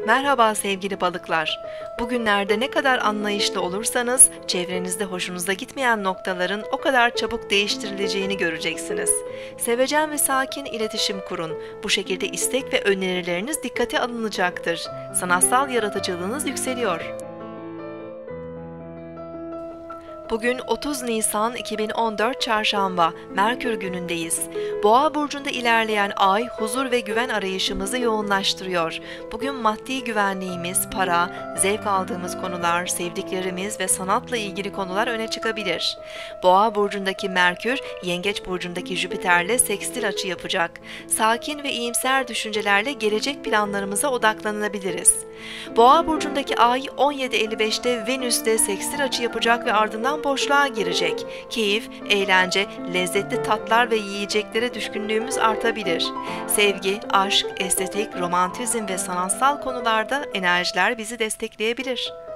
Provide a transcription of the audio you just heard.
Merhaba sevgili balıklar. Bugünlerde ne kadar anlayışlı olursanız, çevrenizde hoşunuza gitmeyen noktaların o kadar çabuk değiştirileceğini göreceksiniz. Sevecen ve sakin iletişim kurun. Bu şekilde istek ve önerileriniz dikkate alınacaktır. Sanatsal yaratıcılığınız yükseliyor. Bugün 30 Nisan 2014 Çarşamba, Merkür günündeyiz. Boğa burcunda ilerleyen ay, huzur ve güven arayışımızı yoğunlaştırıyor. Bugün maddi güvenliğimiz, para, zevk aldığımız konular, sevdiklerimiz ve sanatla ilgili konular öne çıkabilir. Boğa burcundaki Merkür, Yengeç burcundaki Jüpiter'le sekstil açı yapacak. Sakin ve iyimser düşüncelerle gelecek planlarımıza odaklanabiliriz. Boğa burcundaki ay 17.55'te Venüs'te sekstil açı yapacak ve ardından boşluğa girecek. Keyif, eğlence, lezzetli tatlar ve yiyeceklere düşkünlüğümüz artabilir. Sevgi, aşk, estetik, romantizm ve sanatsal konularda enerjiler bizi destekleyebilir.